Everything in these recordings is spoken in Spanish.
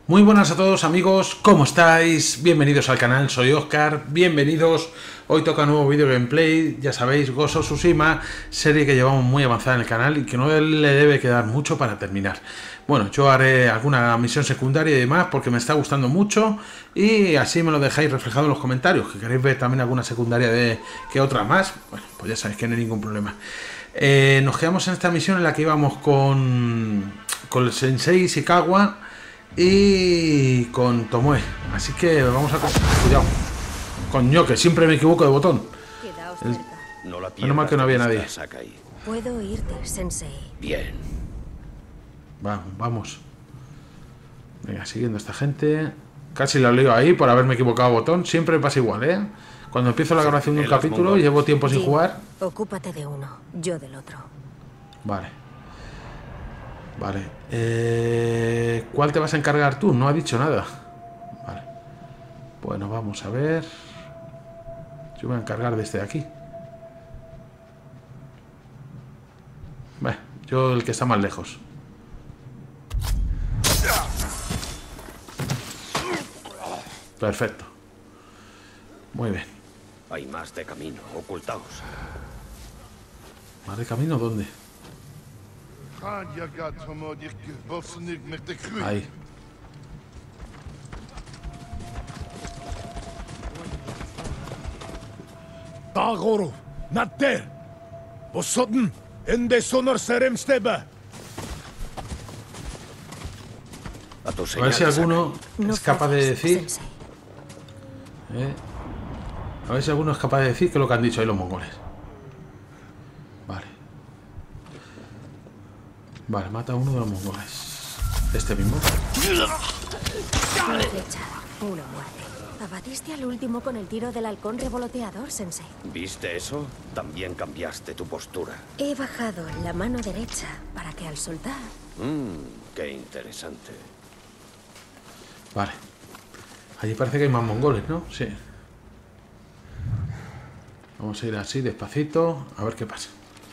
Muy buenas a todos amigos, ¿cómo estáis? Bienvenidos al canal, soy Oscar, bienvenidos. Hoy toca nuevo vídeo gameplay, ya sabéis, Ghost of Tsushima, serie que llevamos muy avanzada en el canal y que no le debe quedar mucho para terminar. Bueno, yo haré alguna misión secundaria y demás porque me está gustando mucho y así me lo dejáis reflejado en los comentarios, que queréis ver también alguna secundaria que otra más, bueno, pues ya sabéis que no hay ningún problema. Nos quedamos en esta misión en la que íbamos con el Sensei Ishikawa y con Tomoe, así que vamos a... Cuidado, coño, que siempre me equivoco de botón. Menos mal que no había nadie. Puedo oírte, Sensei. Bien. Vamos. Venga, siguiendo a esta gente. Casi la leo ahí por haberme equivocado de botón. Siempre me pasa igual, ¿eh? Cuando empiezo la grabación de un capítulo y llevo tiempo sin jugar. Ocúpate de uno, yo del otro. Vale. ¿Cuál te vas a encargar tú? No ha dicho nada. Vale. Bueno, vamos a ver. Yo me voy a encargar de este de aquí. Yo el que está más lejos. Perfecto. Muy bien. Hay más de camino, ocultaos. ¿Más de camino dónde? Ahí. Dagoro, Natter, Bosodden, Ende Sonor Seremsteba. A ver si alguno es capaz de decir. A ver si alguno es capaz de decir que lo que han dicho ahí los mongoles. Vale, mata a uno de los mongoles. Este mismo. Una flecha, una muerte. Abatiste al último con el tiro del halcón revoloteador, Sensei. ¿Viste eso? También cambiaste tu postura. He bajado la mano derecha para que al soltar... Qué interesante. Vale. Allí parece que hay más mongoles, ¿no? Sí. Vamos a ir así, despacito, a ver qué pasa.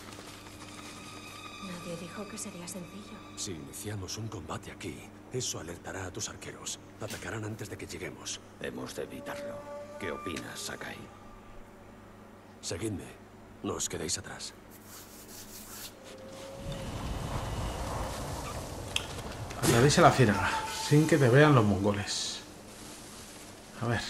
Nadie dijo que sería sencillo. Si iniciamos un combate aquí, eso alertará a tus arqueros. Atacarán antes de que lleguemos. Hemos de evitarlo. ¿Qué opinas, Sakai? Seguidme. No os quedéis atrás. Atraviesa la ciénaga, sin que te vean los mongoles. A ver.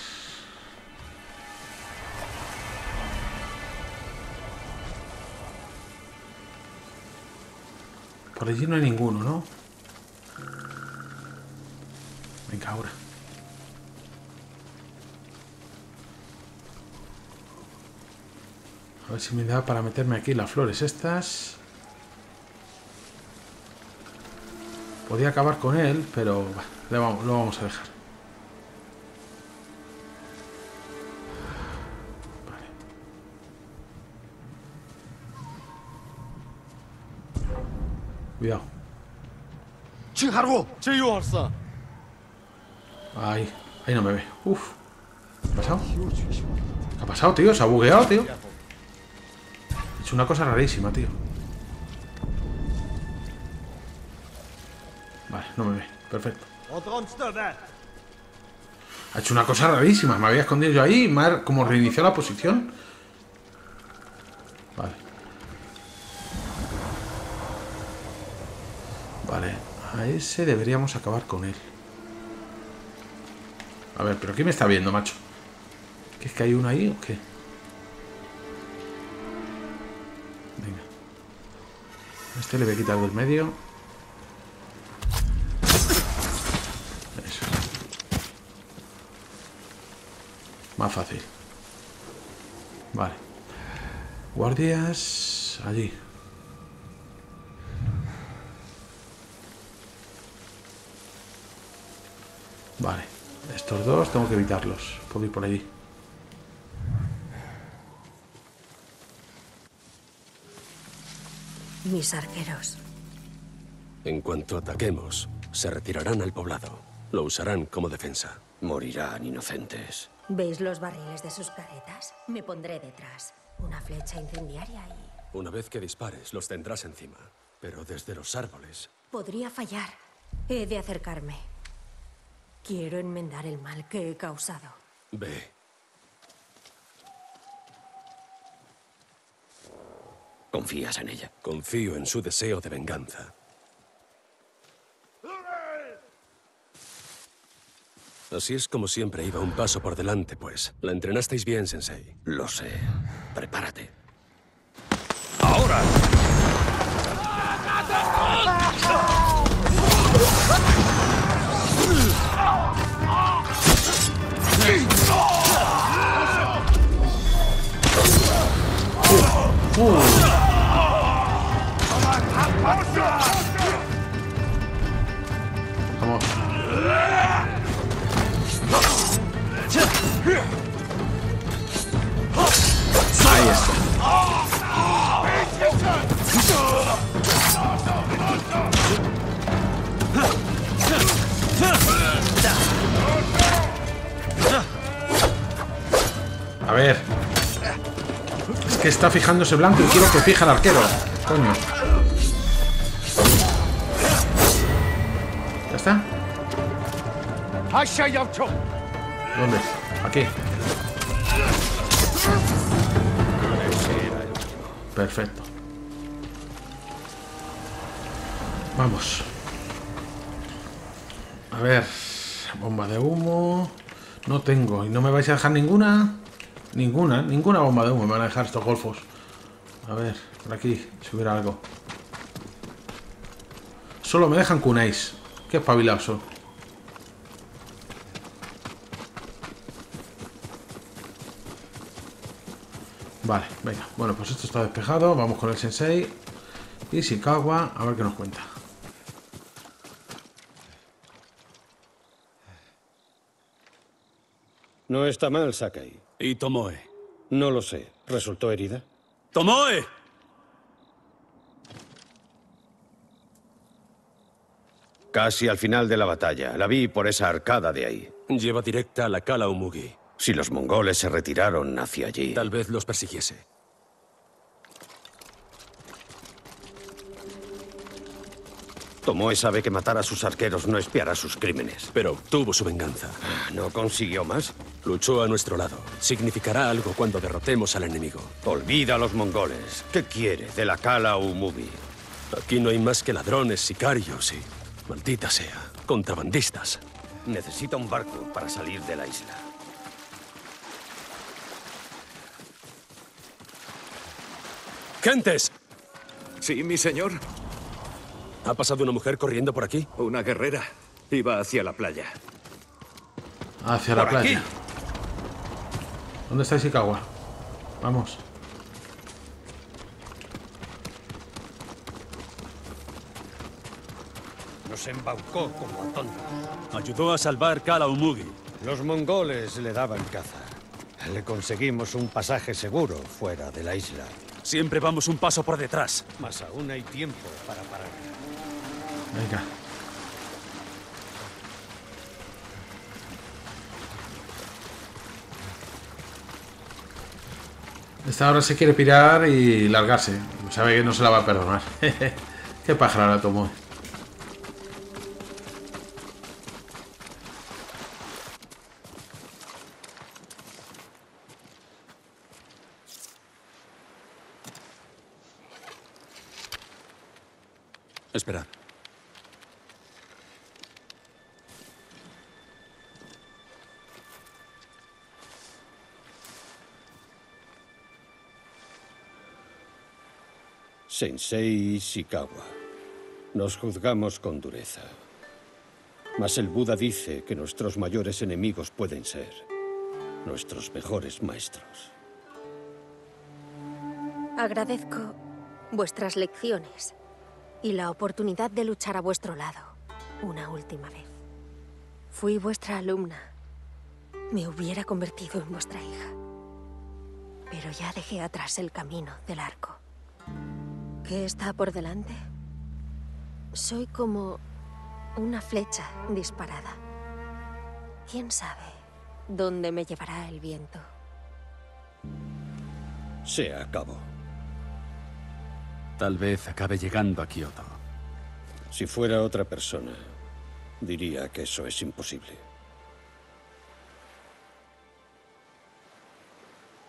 Por allí no hay ninguno, ¿no? Venga, ahora. A ver si me da para meterme aquí las flores estas. Podía acabar con él, pero lo vamos a dejar. Cuidado. Ahí no me ve. Uf. ¿Qué ha pasado? ¿Qué ha pasado, tío? Se ha bugueado, tío. He hecho una cosa rarísima, tío. Vale, no me ve. Perfecto. Ha hecho una cosa rarísima. Me había escondido yo ahí y me ha como reiniciado la posición. Vale, a ese deberíamos acabar con él. A ver, ¿pero quién me está viendo, macho? ¿Que es que hay uno ahí o qué? Venga. Este le voy a quitar del medio. Eso. Más fácil. Vale. Guardias... allí. Vale, estos dos tengo que evitarlos. Puedo ir por allí. Mis arqueros. En cuanto ataquemos, se retirarán al poblado. Lo usarán como defensa. Morirán inocentes. ¿Veis los barriles de sus caretas? Me pondré detrás. Una flecha incendiaria y... Una vez que dispares, los tendrás encima. Pero desde los árboles... Podría fallar. He de acercarme. Quiero enmendar el mal que he causado. Ve. ¿Confías en ella? Confío en su deseo de venganza. Así es como siempre iba un paso por delante, pues. La entrenasteis bien, Sensei. Lo sé. Prepárate. ¡Ahora! Vamos. Ahí está. A ver. Es que está fijándose blanco y quiero que fije al arquero. Coño. ¿Ya está? ¿Dónde? Aquí. Perfecto. Vamos. A ver. Bomba de humo. No tengo. ¿Y no me vais a dejar ninguna? Ninguna bomba de humo me van a dejar estos golfos. A ver, por aquí, si hubiera algo. Solo me dejan kunais. Qué espabilados son. Vale, venga. Bueno, pues esto está despejado. Vamos con el Sensei. Y Ishikawa, a ver qué nos cuenta. No está mal, Sakai. ¿Y Tomoe? No lo sé. ¿Resultó herida? ¡Tomoe! Casi al final de la batalla. La vi por esa arcada de ahí. Lleva directa a la Cala Umugi. Si los mongoles se retiraron hacia allí... Tal vez los persiguiese. Tomoe sabe que matar a sus arqueros no espiará sus crímenes. Pero obtuvo su venganza. ¿No consiguió más? Luchó a nuestro lado. Significará algo cuando derrotemos al enemigo. Olvida a los mongoles. ¿Qué quiere de la Cala Umugi? Aquí no hay más que ladrones, sicarios y... maldita sea, contrabandistas. Necesita un barco para salir de la isla. ¡Gentes! Sí, mi señor. ¿Ha pasado una mujer corriendo por aquí? Una guerrera. Iba hacia la playa. Hacia la Por playa. aquí. ¿Dónde está Ishikawa? Vamos. Nos embaucó como a tontos. Ayudó a salvar Cala Umugi. Los mongoles le daban caza. Le conseguimos un pasaje seguro fuera de la isla. Siempre vamos un paso por detrás. Mas aún hay tiempo para parar. Venga. Esta ahora se quiere pirar y largarse. Sabe que no se la va a perdonar. Qué pájaro la tomó. Esperad. Sensei Ishikawa. Nos juzgamos con dureza. Mas el Buda dice que nuestros mayores enemigos pueden ser nuestros mejores maestros. Agradezco vuestras lecciones y la oportunidad de luchar a vuestro lado una última vez. Fui vuestra alumna. Me hubiera convertido en vuestra hija. Pero ya dejé atrás el camino del arco. ¿Qué está por delante? Soy como una flecha disparada. ¿Quién sabe dónde me llevará el viento? Se acabó. Tal vez acabe llegando a Kioto. Si fuera otra persona, diría que eso es imposible.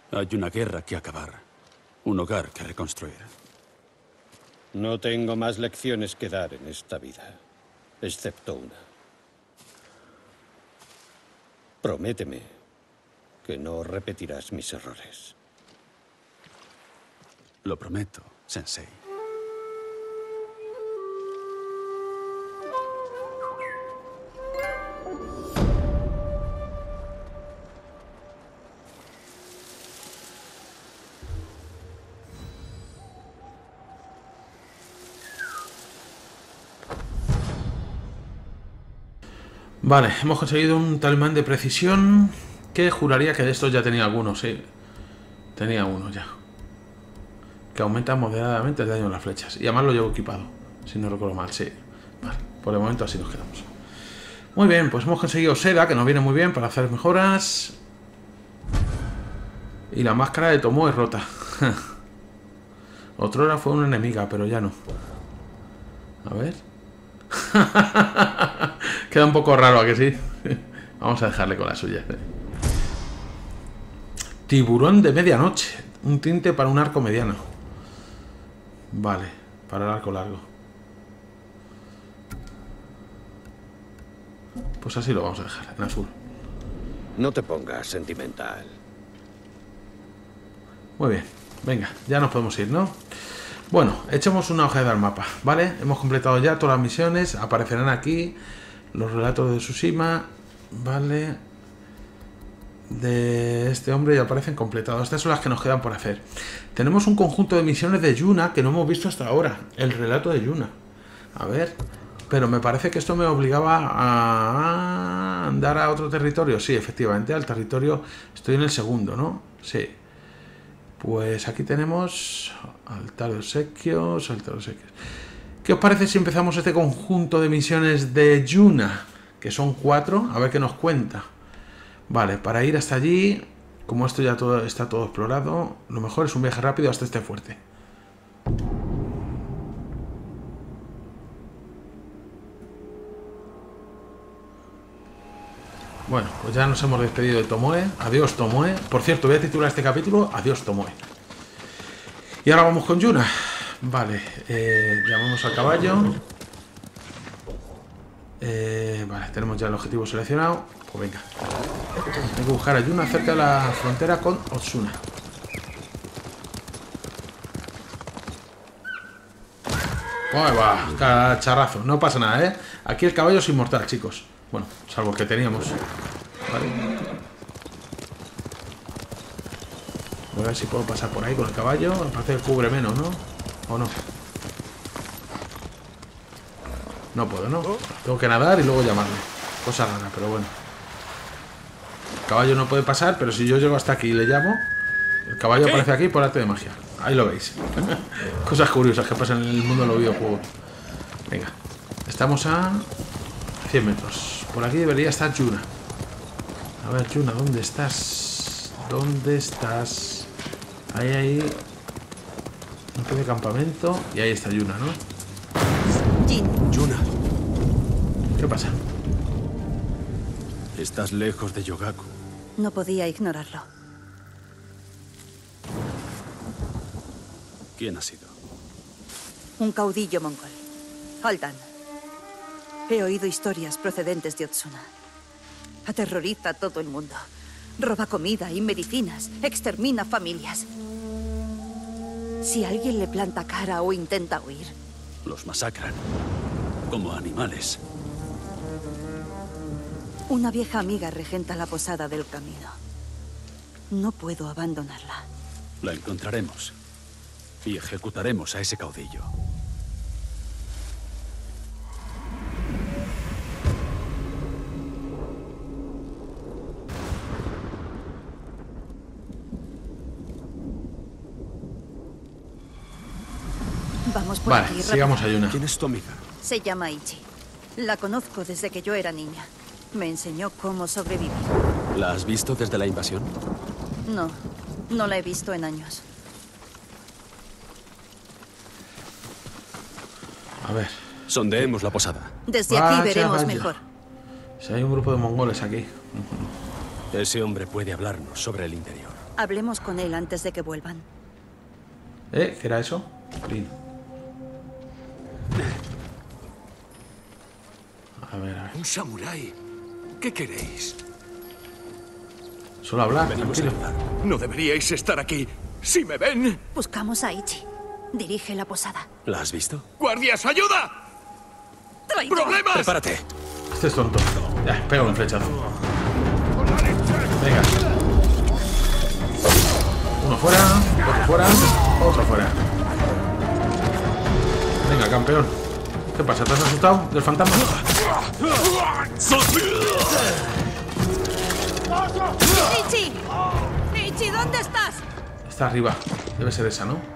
Hay una guerra que acabar. Un hogar que reconstruir. No tengo más lecciones que dar en esta vida, excepto una. Prométeme que no repetirás mis errores. Lo prometo, Sensei. Vale, hemos conseguido un talismán de precisión que juraría que de estos ya tenía algunos, sí. Tenía uno ya. Que aumenta moderadamente el daño de las flechas. Y además lo llevo equipado, si no recuerdo mal, sí. Vale, por el momento así nos quedamos. Muy bien, pues hemos conseguido seda, que nos viene muy bien para hacer mejoras. Y la máscara de Tomoe es rota. Otrora fue una enemiga, pero ya no. A ver. Queda un poco raro, ¿a que sí? Vamos a dejarle con la suya. Tiburón de medianoche. Un tinte para un arco mediano. Vale, para el arco largo. Pues así lo vamos a dejar, en azul. No te pongas sentimental. Muy bien, venga, ya nos podemos ir, ¿no? Bueno, echemos una hoja al mapa, ¿vale? Hemos completado ya todas las misiones. Aparecerán aquí los relatos de Tsushima, ¿vale? De este hombre ya aparecen completados. Estas son las que nos quedan por hacer. Tenemos un conjunto de misiones de Yuna que no hemos visto hasta ahora. El relato de Yuna. A ver, pero me parece que esto me obligaba a andar a otro territorio. Sí, efectivamente, al territorio. Estoy en el segundo, ¿no? Sí. Pues aquí tenemos altar de obsequios, altar de obsequios. ¿Qué os parece si empezamos este conjunto de misiones de Yuna? Que son 4, a ver qué nos cuenta. Vale, para ir hasta allí, como esto ya está todo explorado, lo mejor es un viaje rápido hasta este fuerte. Bueno, pues ya nos hemos despedido de Tomoe. Adiós, Tomoe. Por cierto, voy a titular este capítulo Adiós, Tomoe. Y ahora vamos con Yuna. Vale, llamamos al caballo. Vale, tenemos ya el objetivo seleccionado. Pues venga. Hay que buscar a Yuna cerca de la frontera con Otsuna. ¡Ahí va! Cacharrazo. No pasa nada, ¿eh? Aquí el caballo es inmortal, chicos. Bueno, salvo el que teníamos. Vale. Voy a ver si puedo pasar por ahí con el caballo. Me parece que cubre menos, ¿no? ¿O no? No puedo, ¿no? Tengo que nadar y luego llamarle. Cosa rara, pero bueno. El caballo no puede pasar, pero si yo llego hasta aquí y le llamo, el caballo aparece aquí por arte de magia. Ahí lo veis. Cosas curiosas que pasan en el mundo de los videojuegos. Venga. Estamos a 100 metros. Por aquí debería estar Yuna. A ver, Yuna, ¿dónde estás? ¿Dónde estás? Ahí. Un poco de campamento. Y ahí está Yuna, ¿no? Yuna, ¿Qué pasa? estás lejos de Yogaku. No podía ignorarlo. ¿Quién ha sido? Un caudillo mongol. Haldan. He oído historias procedentes de Otsuna. Aterroriza a todo el mundo. Roba comida y medicinas. Extermina familias. Si alguien le planta cara o intenta huir, Los masacran. Como animales. una vieja amiga regenta la posada del camino. No puedo abandonarla. La encontraremos. Y ejecutaremos a ese caudillo. Vamos por Vale, aquí, sigamos a rápido. Yuna. ¿Quién es tu amiga? Se llama Ichi. La conozco desde que yo era niña. Me enseñó cómo sobrevivir. ¿La has visto desde la invasión? No, no la he visto en años. A ver. Sondeemos la posada. Desde aquí Vaya, veremos vaya. mejor. Si hay un grupo de mongoles aquí. Ese hombre puede hablarnos sobre el interior. Hablemos con él antes de que vuelvan. ¿Qué era eso? Lin. A ver, a ver. Un samurái. ¿Qué queréis? Solo hablar, Venimos a tranquilo. ayudar. No deberíais estar aquí. Si me ven... Buscamos a Ichi. Dirige la posada. ¿La has visto? ¡Guardias, ayuda! ¡Traidor! ¡Problemas! ¡Prepárate! Este es tonto. Ya, pega un flechazo. Venga. Uno fuera, otro fuera, otro fuera. Venga, campeón. ¿Qué pasa? ¿Te has asustado del fantasma? ¡Ichi! ¡Ichi, ¿dónde estás? Está arriba. Debe ser esa, ¿no?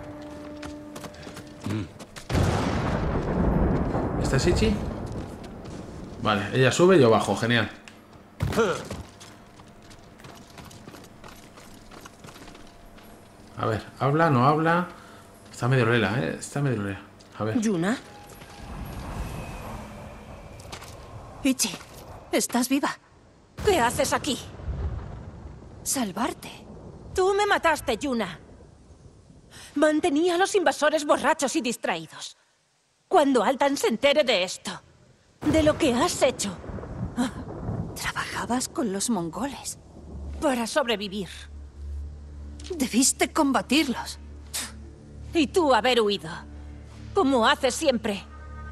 ¿Esta es Ichi? Vale, ella sube y yo bajo. Genial. A ver, ¿habla? ¿No habla? Está medio lela, ¿eh? Está medio lela. A ver. ¿Yuna? Ichi, ¿estás viva? ¿Qué haces aquí? Salvarte. Tú me mataste, Yuna. Mantenía a los invasores borrachos y distraídos. Cuando Altan se entere de esto, de lo que has hecho, Trabajabas con los mongoles. para sobrevivir, Debiste combatirlos. y tú haber huido, como haces siempre.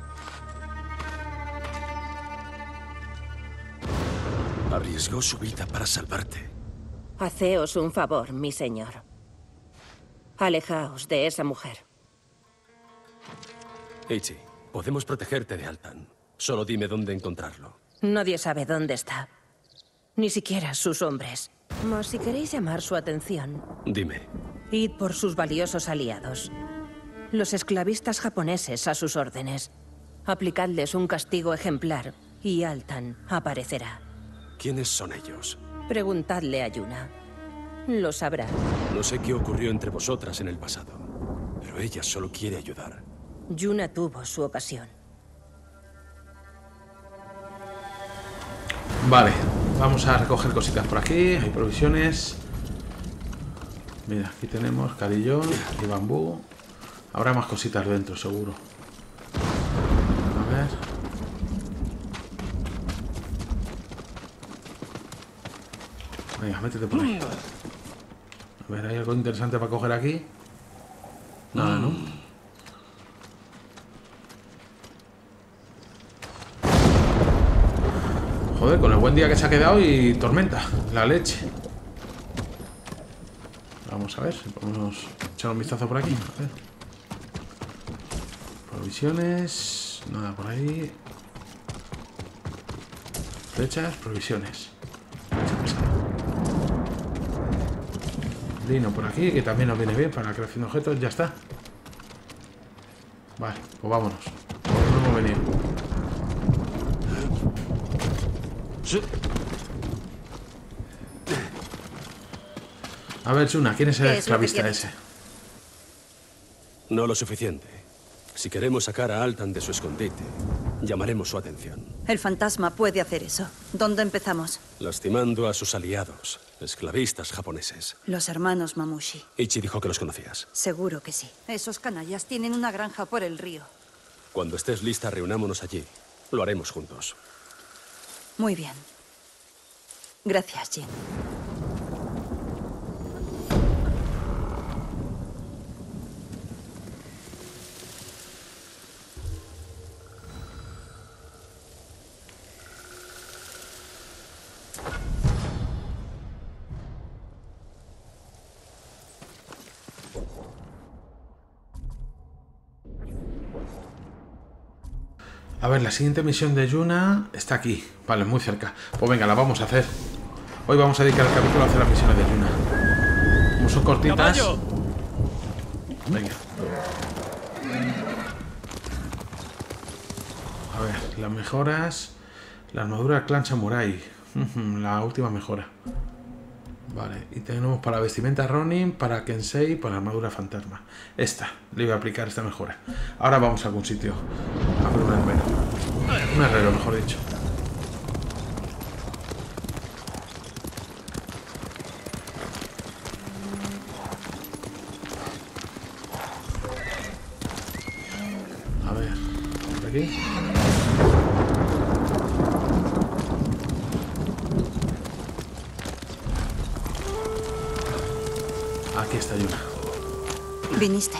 Arriesgó su vida para salvarte. Haceos un favor, mi señor. Alejaos de esa mujer. Ichi, podemos protegerte de Altan. Solo dime dónde encontrarlo. Nadie sabe dónde está. Ni siquiera sus hombres. Mas si queréis llamar su atención, Dime. id por sus valiosos aliados. Los esclavistas japoneses a sus órdenes. Aplicadles un castigo ejemplar y Altan aparecerá. ¿Quiénes son ellos? Preguntadle a Yuna. Lo sabrá. No sé qué ocurrió entre vosotras en el pasado, pero ella solo quiere ayudar. Yuna tuvo su ocasión. Vale, vamos a recoger cositas por aquí. Hay provisiones. Mira, aquí tenemos carillón y bambú. Habrá más cositas dentro, seguro. A ver. Venga, métete por ahí. A ver, ¿hay algo interesante para coger aquí? Nada, ¿no? Joder, con el buen día que se ha quedado y tormenta, la leche. Vamos a ver si podemos echar un vistazo por aquí. A ver. Provisiones, nada por ahí. Flechas, provisiones. Lino por aquí, que también nos viene bien para la creación de objetos. Ya está. Vale, pues vámonos. No hemos venido. A ver, Yuna, ¿quién es el ¿Qué es lo que esclavista quieres? ese? No lo suficiente. Si queremos sacar a Altan de su escondite, llamaremos su atención. El fantasma puede hacer eso. ¿Dónde empezamos? Lastimando a sus aliados, esclavistas japoneses. Los hermanos Mamushi. Ichi dijo que los conocías. Seguro que sí. Esos canallas tienen una granja por el río. Cuando estés lista, reunámonos allí. Lo haremos juntos. Muy bien. Gracias, Jin. A ver, la siguiente misión de Yuna está aquí. Vale, muy cerca. Pues venga, la vamos a hacer. Hoy vamos a dedicar el capítulo a hacer las misiones de Yuna. Como son cortitas. ¡Caballo! Venga. A ver, las mejoras. La armadura clan samurai. La última mejora. Vale, y tenemos para vestimenta Ronin, para Kensei, para la armadura fantasma. Esta, le voy a aplicar esta mejora. Ahora vamos a algún sitio. A ver un herrero. Un herrero, mejor dicho. A ver, por aquí. Aquí está Yuna. Viniste.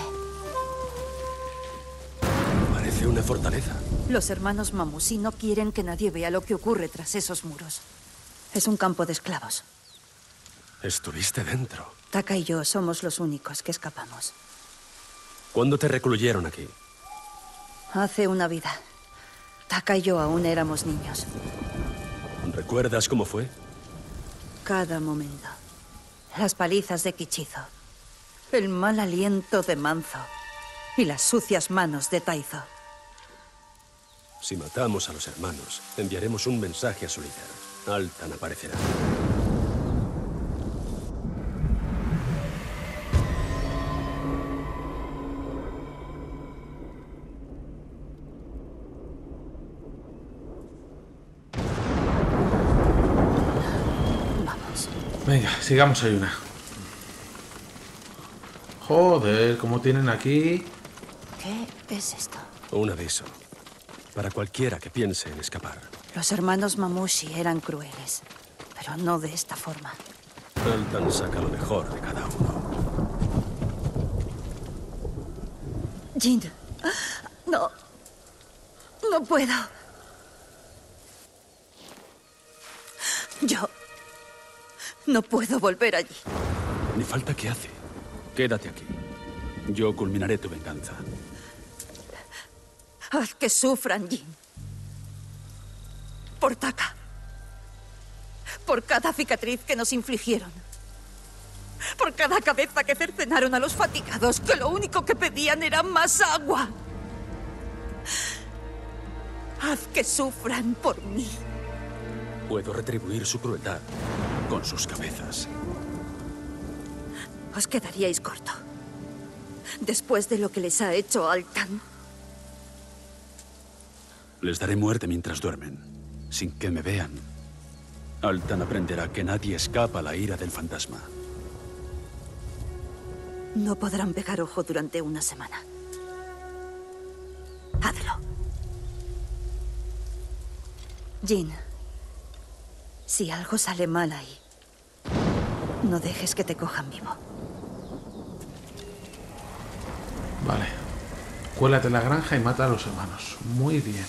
Parece una fortaleza. Los hermanos Mamusi no quieren que nadie vea lo que ocurre tras esos muros. Es un campo de esclavos. Estuviste dentro. Taka y yo somos los únicos que escapamos. ¿Cuándo te recluyeron aquí? Hace una vida. Taka y yo aún éramos niños. ¿Recuerdas cómo fue? Cada momento. Las palizas de Kichizo. El mal aliento de Manzo. Y las sucias manos de Taizo. Si matamos a los hermanos, enviaremos un mensaje a su líder. Altan aparecerá. Vamos. Venga, sigamos a Yuna. Joder, ¿cómo tienen aquí? ¿Qué es esto? Un aviso. Para cualquiera que piense en escapar. Los hermanos Mamushi eran crueles, pero no de esta forma. Altan saca lo mejor de cada uno. Jin, no. No puedo. Yo no puedo volver allí. Ni falta que hace. Quédate aquí. Yo culminaré tu venganza. Haz que sufran, Jin. Por Taka. Por cada cicatriz que nos infligieron. Por cada cabeza que cercenaron a los fatigados, que lo único que pedían era más agua. Haz que sufran por mí. Puedo retribuir su crueldad con sus cabezas. Os quedaríais corto. Después de lo que les ha hecho Altan. Les daré muerte mientras duermen, sin que me vean. Altan aprenderá que nadie escapa a la ira del fantasma. No podrán pegar ojo durante una semana. Hazlo. Jin, si algo sale mal ahí, no dejes que te cojan vivo. Vale. Cuélate en la granja y mata a los hermanos. Muy bien.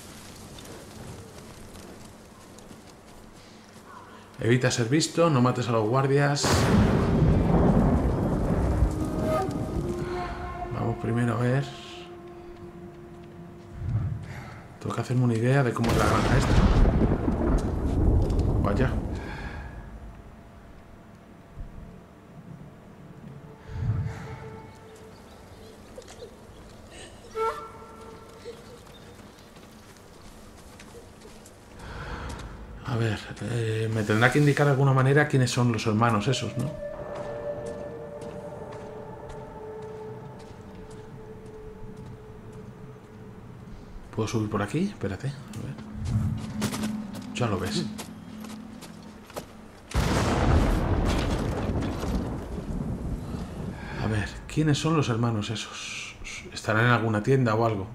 Evita ser visto, no mates a los guardias. Vamos primero a ver. Tengo que hacerme una idea de cómo es la granja esta. Vaya. A ver, me tendrá que indicar de alguna manera quiénes son los hermanos esos, ¿no? ¿Puedo subir por aquí? Espérate, a ver. Ya lo ves. A ver, ¿quiénes son los hermanos esos? ¿Estarán en alguna tienda o algo?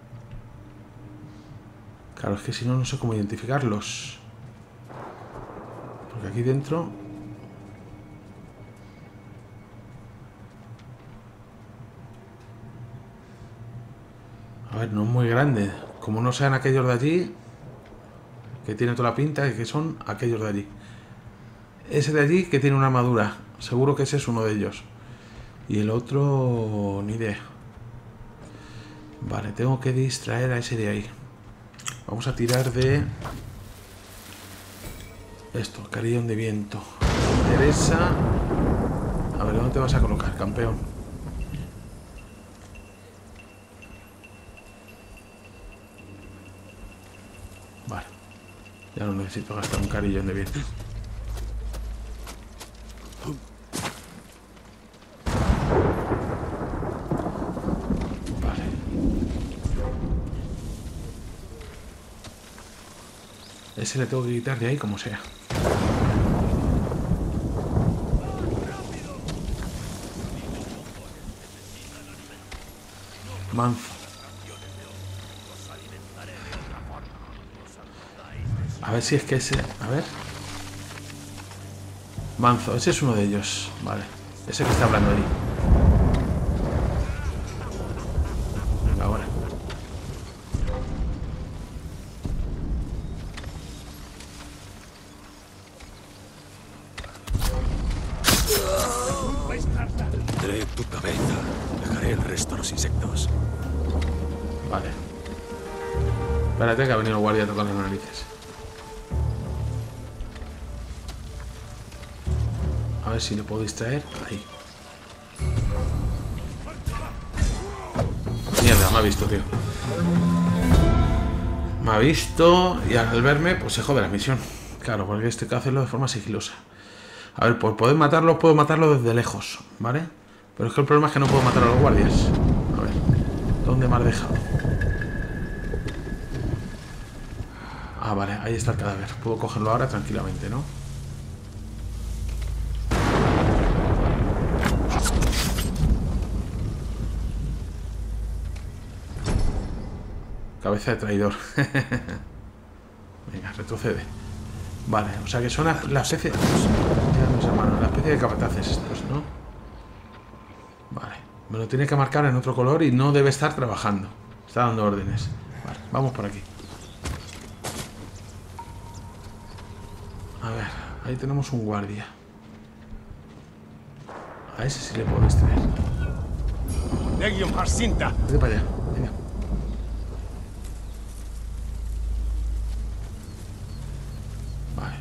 Claro, es que si no, no sé cómo identificarlos. Porque aquí dentro... A ver, no es muy grande. Como no sean aquellos de allí, que tiene toda la pinta de que son aquellos de allí. Ese de allí que tiene una armadura. Seguro que ese es uno de ellos. Y el otro... ni idea. Vale, tengo que distraer a ese de ahí. Vamos a tirar de... esto, carillón de viento. Me interesa... A ver, ¿dónde te vas a colocar, campeón? Vale. Ya no necesito gastar un carillón de viento. Vale. Ese le tengo que quitar de ahí como sea. Manzo. A ver si es que ese... A ver. Manzo, ese es uno de ellos. Vale. Ese que está hablando ahí. Venga, ahora. Tendré tu cabeza. Dejaré el resto a los insectos. Vale. Espérate que ha venido el guardia a tocar las narices. A ver si le puedo distraer. Ahí. Mierda, me ha visto, tío. Me ha visto y al verme, pues se jode la misión. Claro, porque este hay que hacerlo de forma sigilosa. A ver, por poder matarlo, puedo matarlo desde lejos, ¿vale? Pero es que el problema es que no puedo matar a los guardias. A ver, ¿dónde me has dejado? Ah, vale, ahí está el cadáver. Puedo cogerlo ahora tranquilamente, ¿no? Cabeza de traidor. Venga, retrocede. Vale, o sea que son la especie... la especie de capataces estos, ¿no? Vale, me lo tiene que marcar en otro color y no debe estar trabajando. Está dando órdenes. Vale, vamos por aquí. A ver, ahí tenemos un guardia. A ese sí le puedo distraer. Vete para allá, venga. Vale.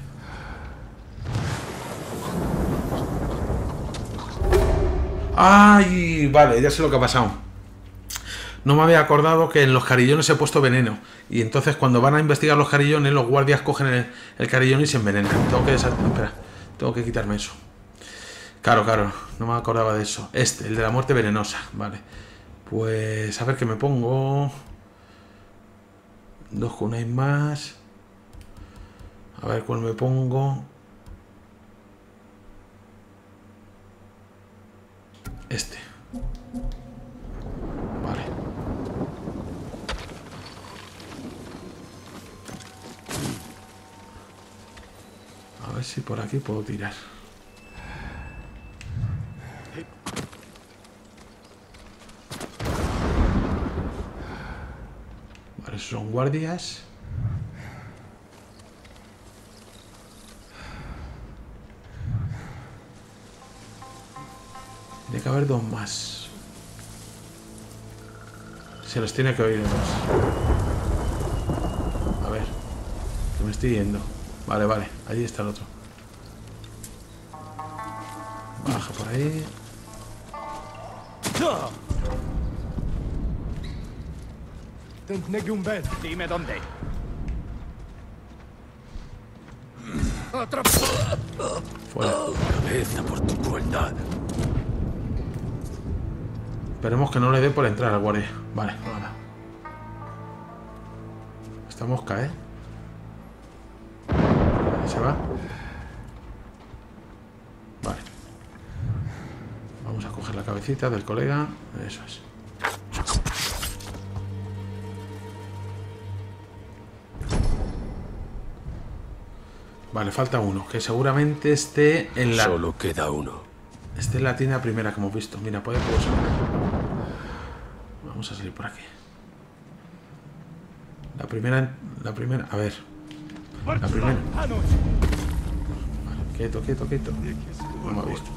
¡Ay! Vale, ya sé lo que ha pasado. No me había acordado que en los carillones he puesto veneno. Y entonces cuando van a investigar los carillones, los guardias cogen el carillón y se envenenan. Espera, tengo que quitarme eso. Claro, no me acordaba de eso. El de la muerte venenosa. Vale. Pues a ver qué me pongo. 2 kunais más. A ver cuál me pongo. Vale. A ver si por aquí puedo tirar. Vale, esos son guardias. Tiene que haber 2 más. Se los tiene que oír 2. A ver, que me estoy yendo. Vale, allí está el otro. Baja por ahí. Dime dónde. Fuera. Cabeza por tu crueldad. Esperemos que no le dé por entrar al guardia. Vale, nada. Esta mosca, ¿eh? Ahí se va. Vale. Vamos a coger la cabecita del colega. Eso es. Vale, falta uno, que seguramente esté en la... Solo queda uno. Esté en la tienda primera que hemos visto. Mira, puedo salir. Vamos a salir por aquí. La primera, a ver. La primera. Vale, quieto. No me ha visto.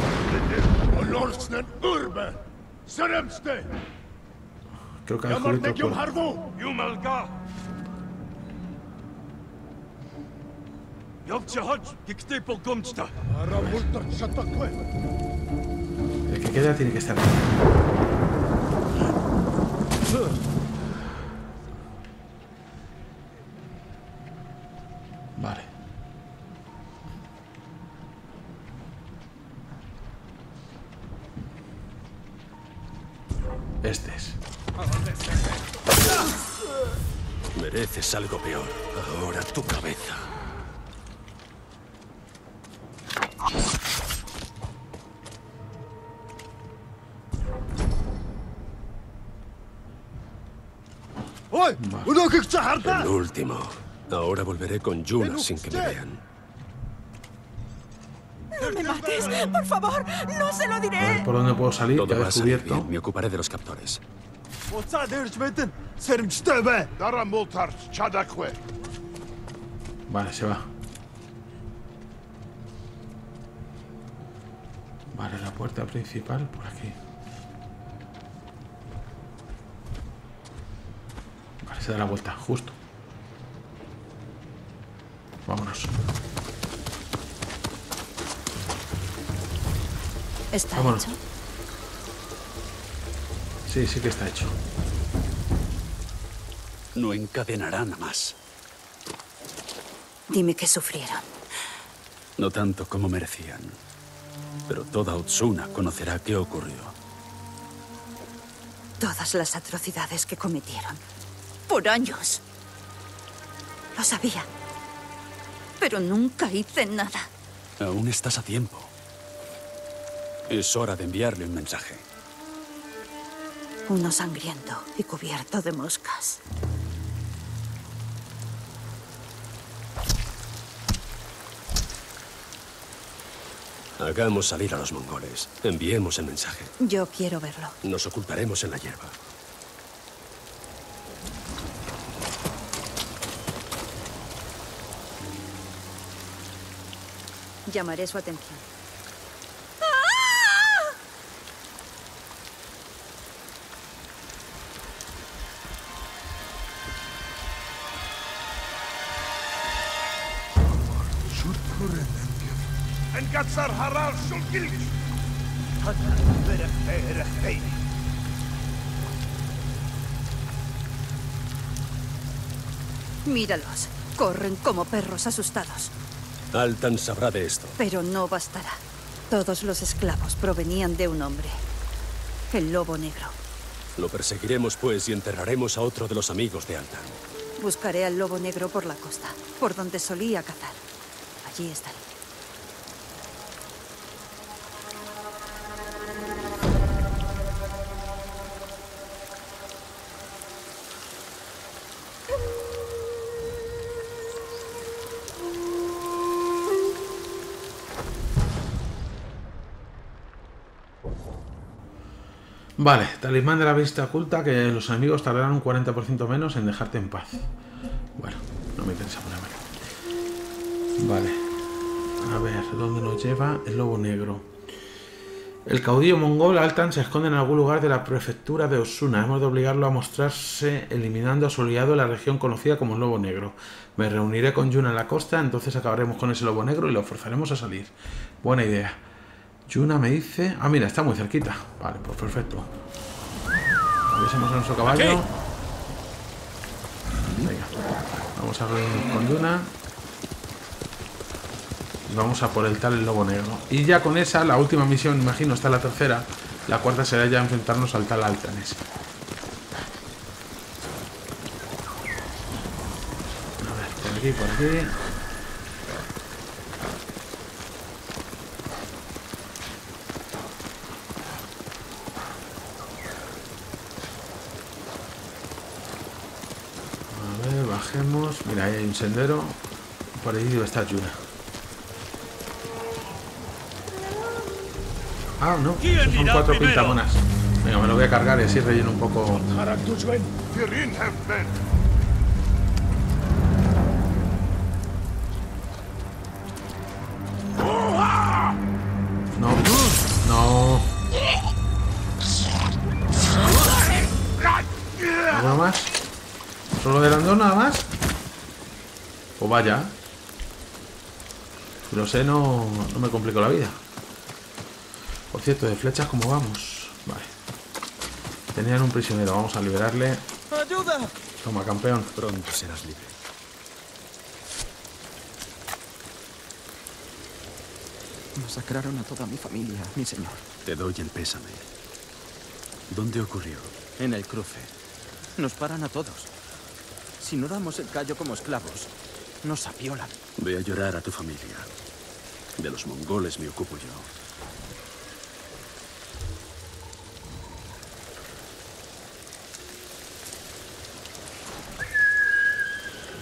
Creo que hay juguito por... El que queda tiene que estar aquí. Vale. Este es. Mereces algo peor. Ahora tu cabeza. Vale. El último. Ahora volveré con Yuna sin que me vean. ¡No me mates! ¡Por favor! ¡No se lo A ver diré! por dónde puedo salir, Todo que he va a salir descubierto. bien. Me ocuparé de los captores. Vale, se va. Vale, la puerta principal por aquí. Vale, se da la vuelta, justo. Vámonos. ¿Está Vámonos. hecho? Sí, sí que está hecho. No encadenarán a más. Dime que sufrieron. No tanto como merecían. Pero toda Otsuna conocerá qué ocurrió. Todas las atrocidades que cometieron. Por años. Lo sabía. Pero nunca hice nada. Aún estás a tiempo. Es hora de enviarle un mensaje. Uno sangriento y cubierto de moscas. Hagamos salir a los mongoles. Enviemos el mensaje. Yo quiero verlo. Nos ocultaremos en la hierba. Llamaré su atención. Míralos. Corren como perros asustados. Altan sabrá de esto. Pero no bastará. Todos los esclavos provenían de un hombre. El Lobo Negro. Lo perseguiremos, pues, y enterraremos a otro de los amigos de Altan. Buscaré al Lobo Negro por la costa, por donde solía cazar. Allí estaré. Vale, talismán de la vista oculta, que los enemigos tardarán un 40% menos en dejarte en paz. Bueno, no me interesa ponérmelo. Vale. A ver, ¿dónde nos lleva el Lobo Negro? El caudillo mongol Altan se esconde en algún lugar de la prefectura de Otsuna. Hemos de obligarlo a mostrarse eliminando a su aliado en la región conocida como el Lobo Negro. Me reuniré con Yuna en la costa, entonces acabaremos con ese Lobo Negro y lo forzaremos a salir. Buena idea. Yuna me dice... Ah, mira, está muy cerquita. Vale, pues perfecto. Avisemos a nuestro caballo. Venga, vamos a reunirnos con Yuna. Y vamos a por el tal el Lobo Negro. Y ya con esa, la última misión, imagino, está la tercera. La cuarta será ya enfrentarnos al tal Altan ese. A ver, por aquí. Bajemos. Mira, ahí hay un sendero. Por ahí debe estar Yuna. Ah, no. Esos son 4 pintamonas. Venga, me lo voy a cargar y así relleno un poco. No. No. ¿Alguno más? ¿Solo de Landón nada más? Pues vaya. Si lo sé, no me complico la vida. Por cierto, de flechas, ¿cómo vamos? Vale. Tenían un prisionero, vamos a liberarle. ¡Ayuda! Toma, campeón. Pronto serás libre. Masacraron a toda mi familia, mi señor. Te doy el pésame. ¿Dónde ocurrió? En el cruce. Nos paran a todos. Si no damos el callo como esclavos, nos apiolan. Ve a llorar a tu familia. De los mongoles me ocupo yo.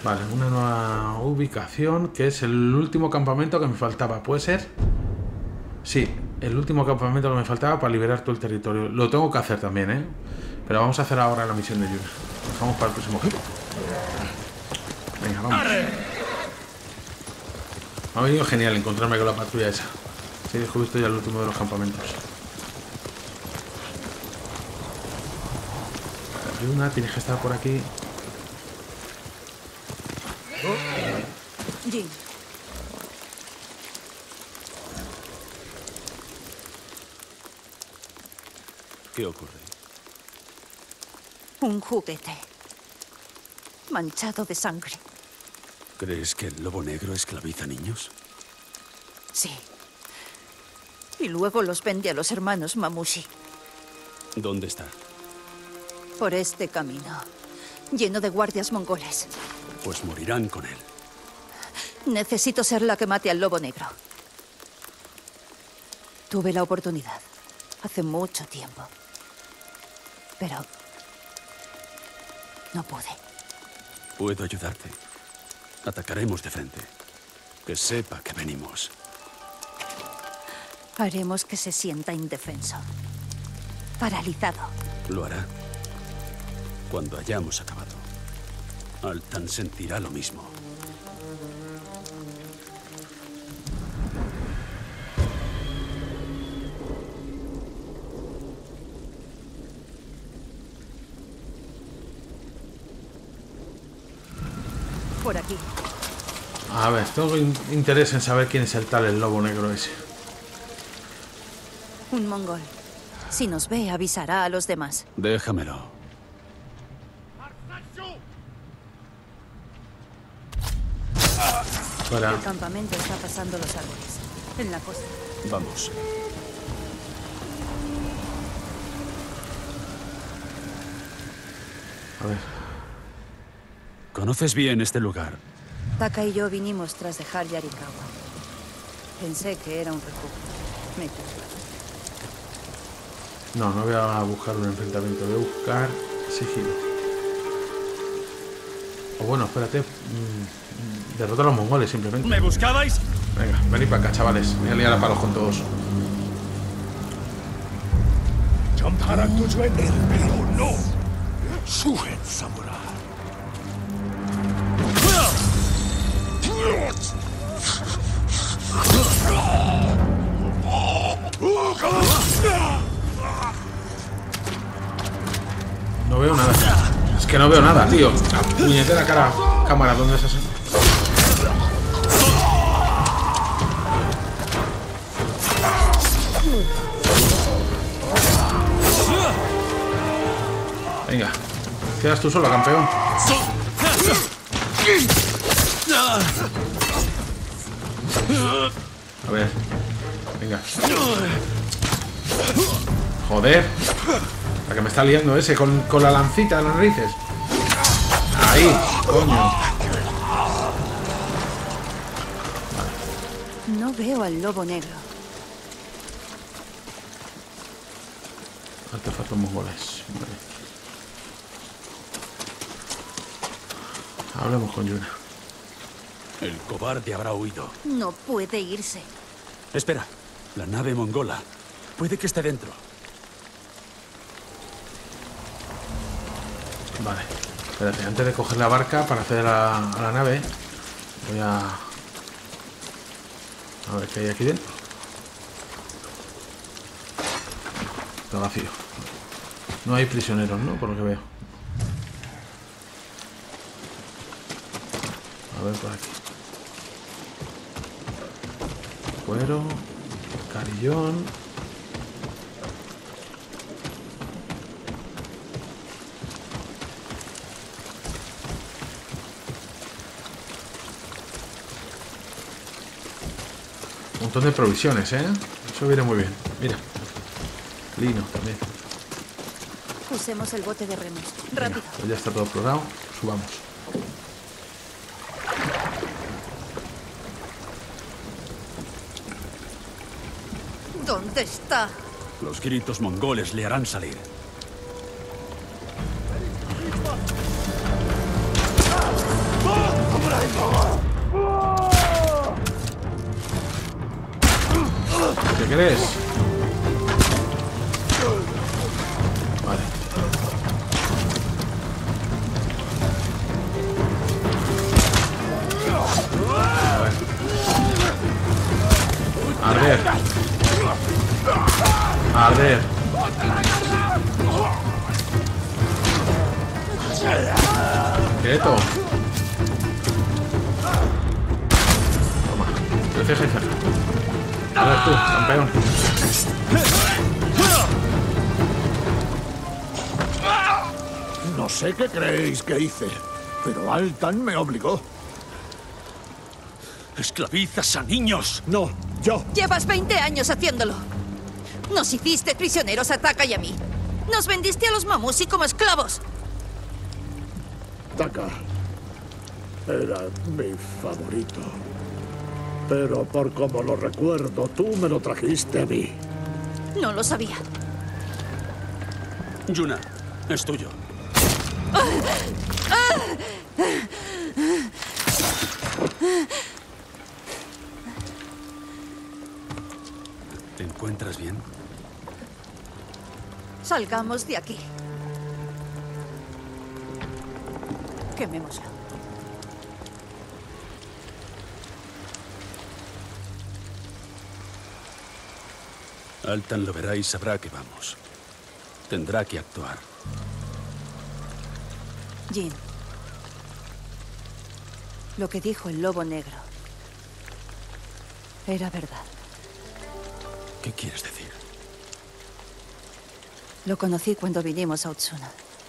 Vale, una nueva ubicación, que es el último campamento que me faltaba. ¿Puede ser? Sí, el último campamento que me faltaba para liberar todo el territorio. Lo tengo que hacer también, ¿eh? Pero vamos a hacer ahora la misión de Yuna. Vamos para el próximo. Venga, vamos. Me ha venido genial encontrarme con la patrulla esa. Sí, he descubierto ya el último de los campamentos. Yuna, tienes que estar por aquí. Jin. ¿Qué ocurre? Un juguete. Manchado de sangre. ¿Crees que el lobo negro esclaviza niños? Sí. Y luego los vende a los hermanos Mamushi. ¿Dónde está? Por este camino. Lleno de guardias mongoles. Pues morirán con él. Necesito ser la que mate al lobo negro. Tuve la oportunidad. Hace mucho tiempo. Pero... no pude. Puedo ayudarte. Atacaremos de frente. Que sepa que venimos. Haremos que se sienta indefenso. Paralizado. Lo hará. Cuando hayamos acabado. Altan sentirá lo mismo. Por aquí. A ver, tengo interés en saber quién es el tal el lobo negro ese. Un mongol. Si nos ve, avisará a los demás. Déjamelo. Fuera. El campamento está pasando los árboles. En la costa. Vamos. A ver. ¿Conoces bien este lugar? Taka y yo vinimos tras dejar Yarikawa. Pensé que era un refugio. Me equivoqué. No, no voy a buscar un enfrentamiento. Voy a buscar sigilo. O bueno, espérate. Derrota a los mongoles simplemente. ¿Me buscabais? Venga, venid para acá, chavales. Voy a liar a palos con todos. No. Suhen Samurai. No veo nada. Es que no veo nada, tío. La puñetera cámara, ¿dónde es esa? Venga. Quedas tú solo, campeón. A ver. Venga. Joder. La que me está liando ese con la lancita de las narices. Ahí, coño. No veo al lobo negro. Artefactos mongoles. Vale. Hablemos con Yuna. El cobarde habrá huido. No puede irse. Espera. La nave mongola. Puede que esté dentro. Vale. Espérate, antes de coger la barca para acceder a la nave, voy a ver qué hay aquí dentro. Está vacío. No hay prisioneros, ¿no? Por lo que veo. A ver por aquí. Cuero. Carillón. Un montón de provisiones, ¿eh? Eso viene muy bien. Mira. Lino también. Usemos el bote de remos. Venga, Rápido. pues ya está todo explorado. Subamos. ¿Dónde está? Los gritos mongoles le harán salir. ¿Qué crees? Vale. A ver. Arder. Arder. Quieto. Toma. 13 jefes. A ver tú, campeón. No sé qué creéis que hice, pero Altan me obligó. ¡Esclavizas a niños! No, yo. Llevas 20 años haciéndolo. Nos hiciste prisioneros a Taka y a mí. Nos vendiste a los Mamusi como esclavos. Taka era mi favorito. Pero por como lo recuerdo, tú me lo trajiste a mí. No lo sabía. Yuna, es tuyo. ¿Te encuentras bien? Salgamos de aquí. Quemémoslo. Altan lo verá y sabrá que vamos. Tendrá que actuar. Jin. Lo que dijo el lobo negro era verdad. ¿Qué quieres decir? Lo conocí cuando vinimos a Otsuna.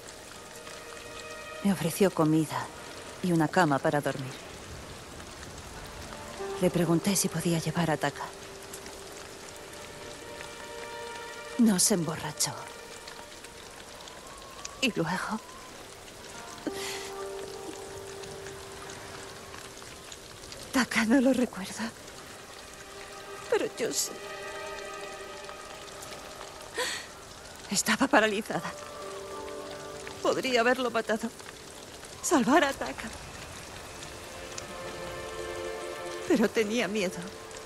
Me ofreció comida y una cama para dormir. Le pregunté si podía llevar a Taka. Nos emborrachó. Y luego... Taka no lo recuerda. Pero yo sí. Estaba paralizada. Podría haberlo matado. Salvar a Taka. Pero tenía miedo.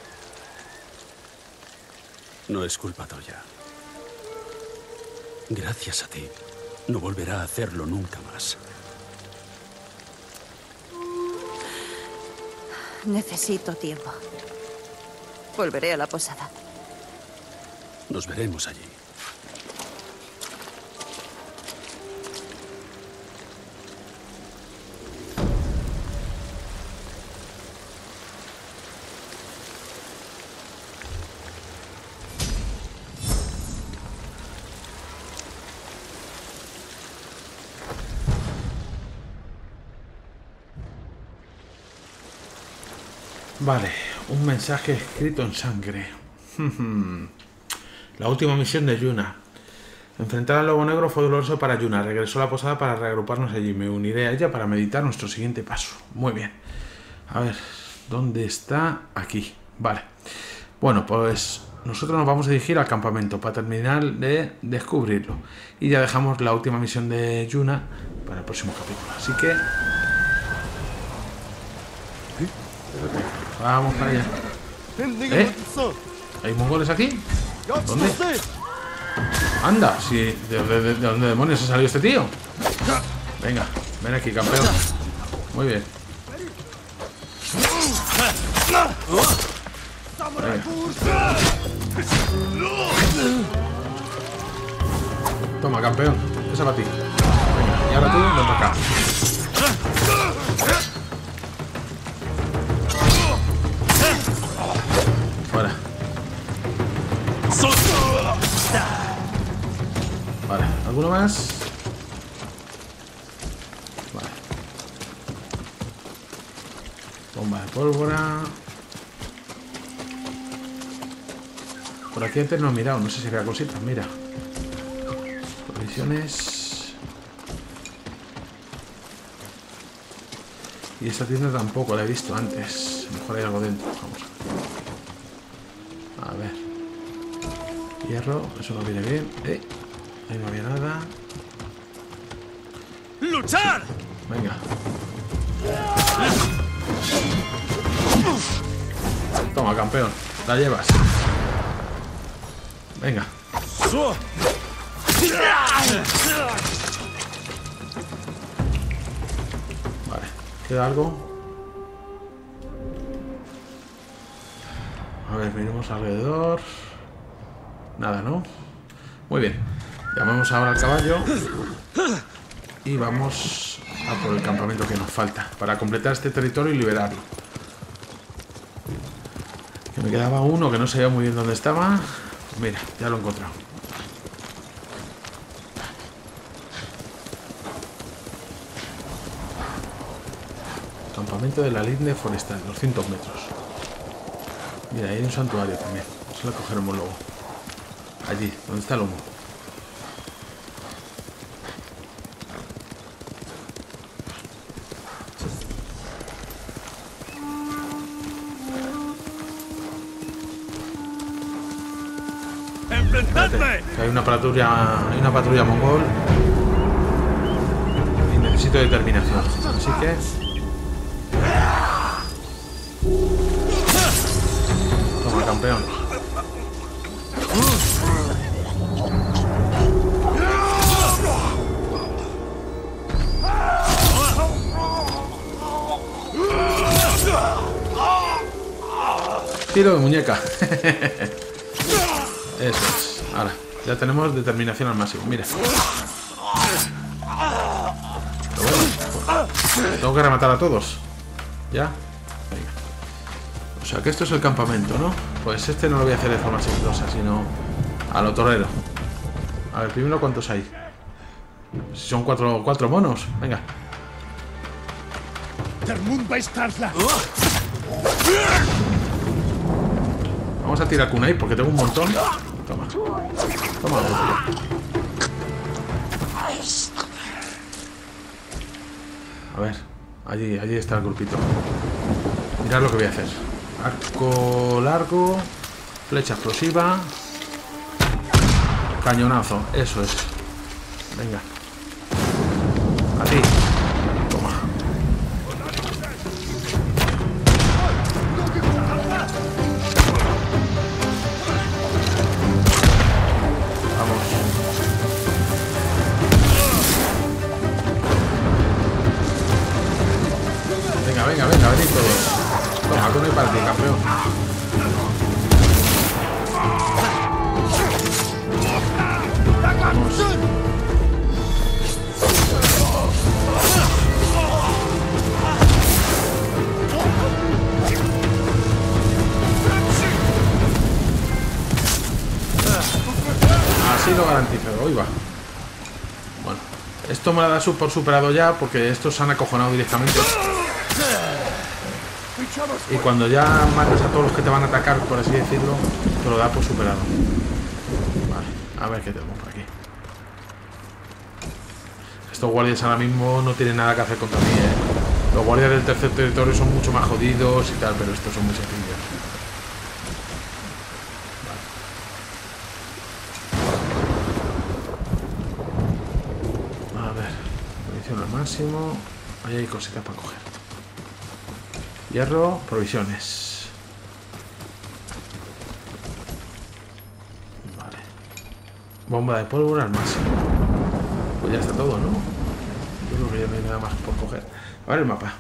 No es culpa tuya. Gracias a ti, no volverá a hacerlo nunca más. Necesito tiempo. Volveré a la posada. Nos veremos allí. Vale, un mensaje escrito en sangre. La última misión de Yuna. Enfrentar al lobo negro fue doloroso para Yuna. Regresó a la posada para reagruparnos allí. Me uniré a ella para meditar nuestro siguiente paso. Muy bien. A ver, ¿dónde está? Aquí. Vale. Bueno, pues nosotros nos vamos a dirigir al campamento para terminar de descubrirlo. Y ya dejamos la última misión de Yuna para el próximo capítulo. Así que... vamos para allá. ¿Hay mongoles aquí? ¿Dónde? Anda, si ¿de dónde demonios ha salido este tío? Venga, ven aquí, campeón. Muy bien. Venga. Toma, campeón. Esa para ti. Venga, y ahora tú, ven para acá. Fuera. Vale, ¿alguno más? Vale. Bomba de pólvora. Por aquí antes no he mirado, no sé si había cositas, mira. Provisiones. Y esta tienda tampoco la he visto antes. A lo mejor hay algo dentro. Vamos a ver. Hierro, eso no viene bien. Ahí no había nada. ¡Luchar! Venga. Toma, campeón. La llevas. Venga. Vale. ¿Queda algo? A ver, miremos alrededor. Nada, ¿no? Muy bien. Llamamos ahora al caballo. Y vamos a por el campamento que nos falta. Para completar este territorio y liberarlo. Que me quedaba uno que no sabía muy bien dónde estaba. Mira, ya lo he encontrado. Campamento de la linde forestal, 200 metros. Mira, ahí hay un santuario también. Eso lo cogeremos luego. Allí, donde está el humo. Espérate, que hay una patrulla mongol. Y necesito determinación. Así que... Toma, campeón. Tiro de muñeca. Eso es. Ahora, ya tenemos determinación al máximo. Mira. Pero bueno, tengo que rematar a todos. ¿Ya? Venga. O sea que esto es el campamento, ¿no? Pues este no lo voy a hacer de forma sigilosa, sino a lo torero. A ver, primero, ¿cuántos hay? Si son cuatro monos. Venga. Vamos a tirar kunai porque tengo un montón. Toma. Toma. A ver. Allí está el grupito. Mirad lo que voy a hacer. Arco largo. Flecha explosiva. Cañonazo. Eso es. Venga. A ti. Toma. Venga, venid todos. Toma, tú no hay para ti, campeón. Vamos. Así lo garantizo, hoy va. Bueno, esto me lo da por superado ya porque estos se han acojonado directamente. Y cuando ya matas a todos los que te van a atacar, por así decirlo, te lo da por superado. Vale, a ver qué tenemos por aquí. Estos guardias ahora mismo no tienen nada que hacer contra mí, ¿eh? Los guardias del tercer territorio son mucho más jodidos y tal, pero estos son muy sencillos. Vale. A ver, munición al máximo. Ahí hay cositas para coger. Hierro, provisiones. Vale. Bomba de pólvora al máximo. Pues ya está todo, ¿no? Yo creo que ya no hay nada más por coger. A ver el mapa.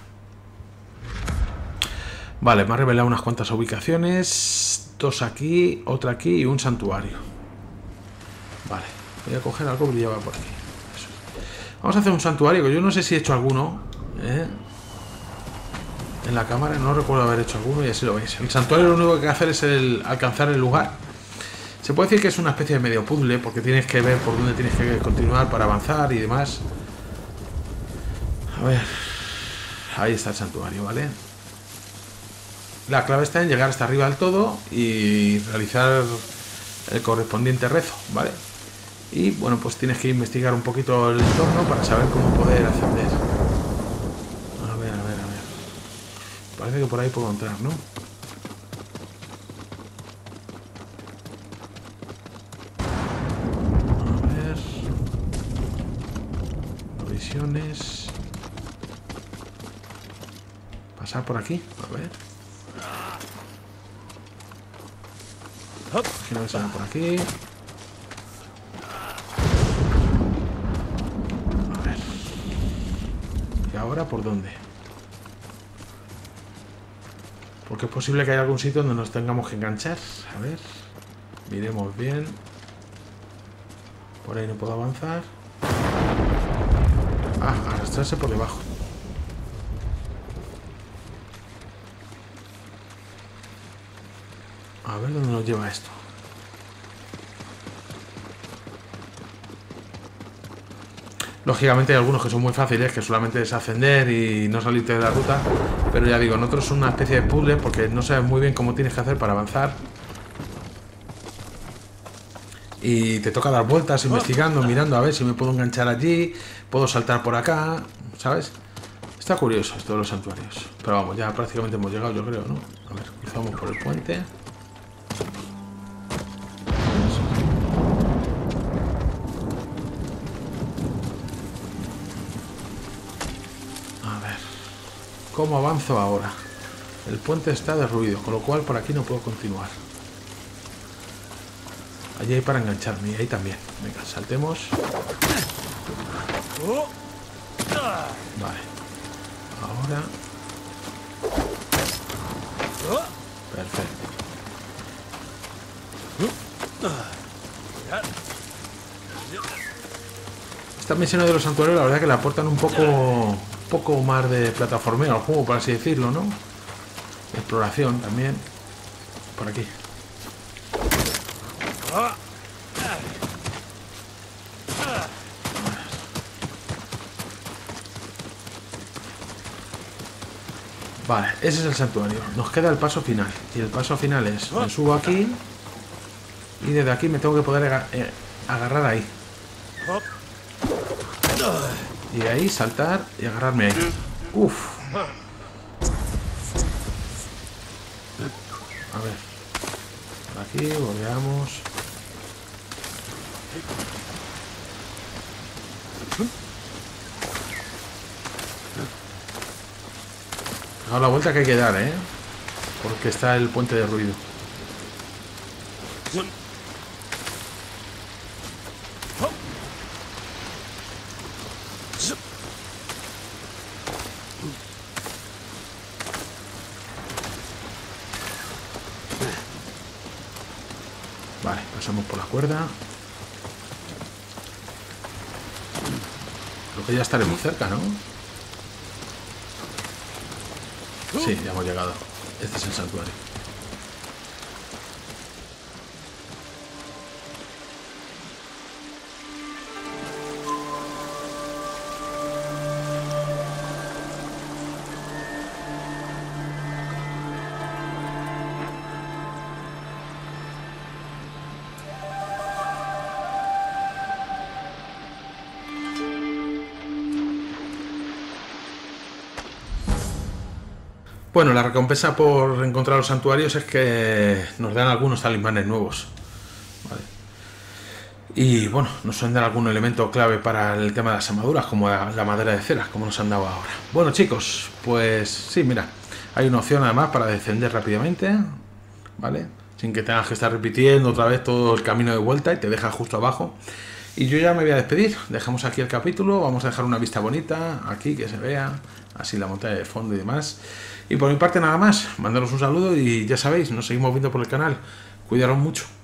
Vale, me ha revelado unas cuantas ubicaciones. Dos aquí, otra aquí y un santuario. Vale, voy a coger algo que brillaba por aquí. Eso. Vamos a hacer un santuario, que yo no sé si he hecho alguno, en la cámara, no recuerdo haber hecho alguno y así lo veis. El santuario lo único que hay que hacer es alcanzar el lugar. Se puede decir que es una especie de medio puzzle porque tienes que ver por dónde tienes que continuar para avanzar y demás. A ver, ahí está el santuario, ¿vale? La clave está en llegar hasta arriba del todo y realizar el correspondiente rezo, ¿vale? Y bueno, pues tienes que investigar un poquito el entorno para saber cómo poder ascender. A ver. Parece que por ahí puedo entrar, ¿no? A ver. Provisiones. Pasar por aquí, a ver. Quiero que salga por aquí. A ver. ¿Y ahora por dónde? Porque es posible que haya algún sitio donde nos tengamos que enganchar. A ver. Miremos bien. Por ahí no puedo avanzar. Ah, arrastrarse por debajo. A ver dónde nos lleva esto. Lógicamente hay algunos que son muy fáciles, que solamente es ascender y no salirte de la ruta. Pero ya digo, en otros son una especie de puzzle porque no sabes muy bien cómo tienes que hacer para avanzar. Y te toca dar vueltas, investigando, mirando a ver si me puedo enganchar allí, puedo saltar por acá, ¿sabes? Está curioso esto de los santuarios. Pero vamos, ya prácticamente hemos llegado, yo creo, ¿no? A ver, cruzamos por el puente. A ver, ¿cómo avanzo ahora? El puente está derruido, con lo cual por aquí no puedo continuar. Allí hay para engancharme y ahí también. Venga, saltemos. Vale. Ahora. Perfecto. Estas misiones de los santuarios la verdad que le aportan un poco más de plataformeo al juego, por así decirlo, ¿no? Exploración también. Por aquí. Vale, ese es el santuario. Nos queda el paso final. Y el paso final es, me subo aquí y desde aquí me tengo que poder agarrar ahí. Y de ahí saltar y agarrarme ahí. Uf. A ver. Por aquí, volveamos. Ahora la vuelta que hay que dar, ¿eh? Porque está el puente de ruido. Vale, pasamos por la cuerda. Creo que ya estaremos cerca, ¿no? Sí, ya hemos llegado. Este es el santuario. Bueno, la recompensa por encontrar los santuarios es que nos dan algunos talismanes nuevos. Vale. Y bueno, nos suelen dar algún elemento clave para el tema de las armaduras, como la madera de cera, como nos han dado ahora. Bueno, chicos, pues sí, mira, hay una opción además para descender rápidamente, ¿vale? Sin que tengas que estar repitiendo otra vez todo el camino de vuelta y te deja justo abajo. Y yo ya me voy a despedir. Dejamos aquí el capítulo. Vamos a dejar una vista bonita aquí, que se vea así la montaña de fondo y demás. Y por mi parte nada más, mandaros un saludo y ya sabéis, nos seguimos viendo por el canal. Cuidaros mucho.